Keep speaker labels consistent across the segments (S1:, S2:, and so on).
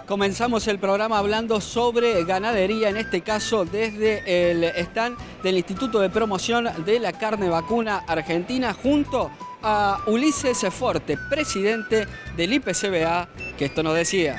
S1: Comenzamos el programa hablando sobre ganadería, en este caso desde el stand del Instituto de Promoción de la Carne Vacuna Argentina, junto a Ulises Forte, presidente del IPCBA, que esto nos decía.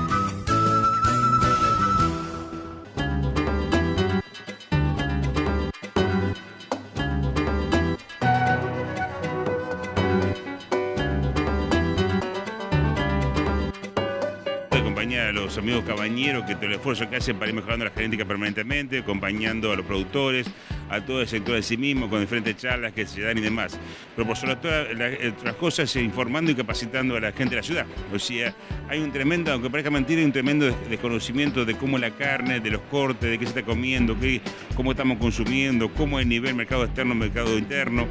S2: A los amigos cabañeros, que todo el esfuerzo que hacen para ir mejorando la genética permanentemente, acompañando a los productores, a todo el sector en sí mismo, con diferentes charlas que se dan y demás. Pero por sobre todas las cosas, informando y capacitando a la gente de la ciudad. O sea, hay un tremendo, aunque parezca mentira, hay un tremendo desconocimiento de cómo la carne, de los cortes, de qué se está comiendo, cómo estamos consumiendo, cómo es el nivel mercado externo, mercado interno.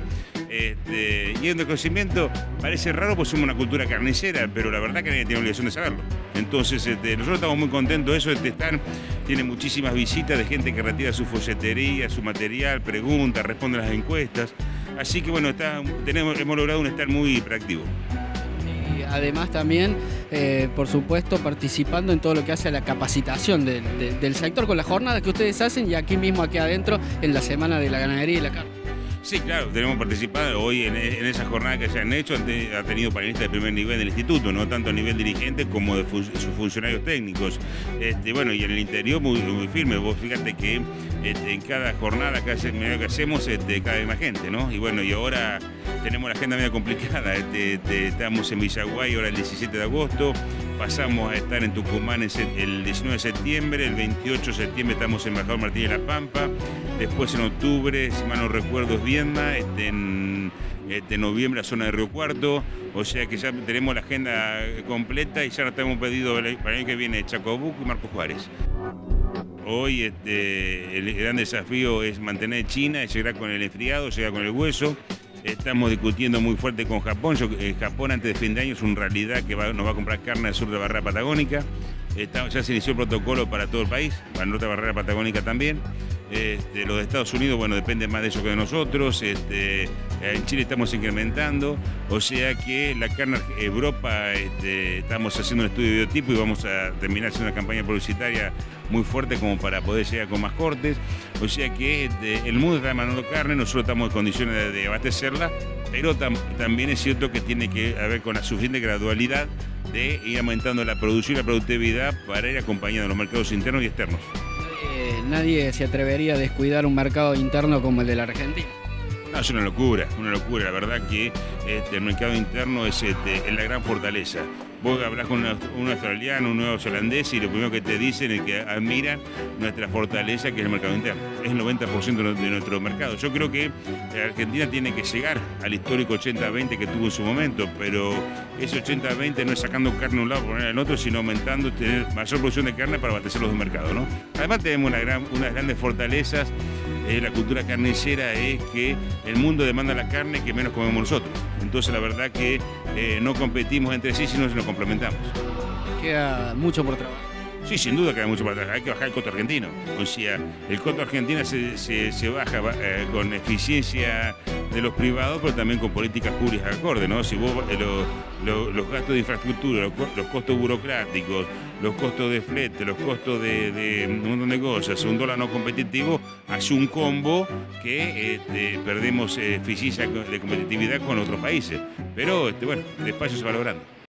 S2: Y el desconocimiento parece raro, pues somos una cultura carnicera, pero la verdad que nadie tiene obligación de saberlo. Entonces, nosotros estamos muy contentos de eso, de estar. Tiene muchísimas visitas de gente que retira su folletería, su material, pregunta, responde a las encuestas. Así que bueno, hemos logrado un estar muy hiperactivo.
S1: Y además también, por supuesto, participando en todo lo que hace a la capacitación del sector con las jornadas que ustedes hacen y aquí mismo, aquí adentro, en la Semana de la Ganadería y la Carne.
S2: Sí, claro, tenemos participado hoy en esa jornada que se han hecho, ha tenido panelistas de primer nivel del instituto, no tanto a nivel dirigente como de sus funcionarios técnicos. Bueno, y en el interior muy firme. Vos fíjate que en cada jornada que hacemos cada vez más gente, ¿no? Y bueno, y ahora tenemos la agenda medio complicada. Estamos en Villaguay ahora el 17 de agosto, pasamos a estar en Tucumán el 19 de septiembre, el 28 de septiembre estamos en Embajador Martínez de La Pampa, después en octubre, si mal no recuerdo, es Viedma, en noviembre la zona de Río Cuarto, o sea que ya tenemos la agenda completa y ya nos tenemos pedido para el año que viene Chacabuco y Marcos Juárez. Hoy el gran desafío es mantener China, llegar con el enfriado, llegar con el hueso. Estamos discutiendo muy fuerte con Japón. Japón antes de fin de año es una realidad que nos va a comprar carne al sur de la barrera patagónica. Ya se inició el protocolo para todo el país, para la otra barrera patagónica también. Los de Estados Unidos, bueno, dependen más de eso que de nosotros. En Chile estamos incrementando, o sea que la carne Europa, estamos haciendo un estudio de biotipo y vamos a terminar haciendo una campaña publicitaria muy fuerte como para poder llegar con más cortes. O sea que el mundo está demandando carne, nosotros estamos en condiciones de abastecerla, pero también es cierto que tiene que haber con la suficiente gradualidad de ir aumentando la producción y la productividad para ir acompañando los mercados internos y externos.
S1: Nadie se atrevería a descuidar un mercado interno como el de la Argentina.
S2: No, es una locura. La verdad que el mercado interno es la gran fortaleza. Vos hablás con un australiano, un neozelandés y lo primero que te dicen es que admiran nuestra fortaleza, que es el mercado interno. Es el 90% de nuestro mercado. Yo creo que Argentina tiene que llegar al histórico 80-20 que tuvo en su momento, pero ese 80-20 no es sacando carne de un lado por poner en el otro, sino aumentando, tener mayor producción de carne para abastecer los dos mercados, ¿no? Además tenemos unas grandes fortalezas. La cultura carnicera es que el mundo demanda la carne que menos comemos nosotros. Entonces la verdad que no competimos entre sí, sino que nos complementamos.
S1: Queda mucho por trabajar.
S2: Sí, sin duda queda mucho por trabajar. Hay que bajar el costo argentino. O sea, el costo argentino se baja con eficiencia de los privados, pero también con políticas públicas acordes, ¿no? Si vos los gastos de infraestructura, los costos burocráticos, los costos de flete, los costos de un montón de cosas, un dólar no competitivo, hace un combo que perdemos eficiencia de competitividad con otros países. Pero bueno, despacio se va logrando.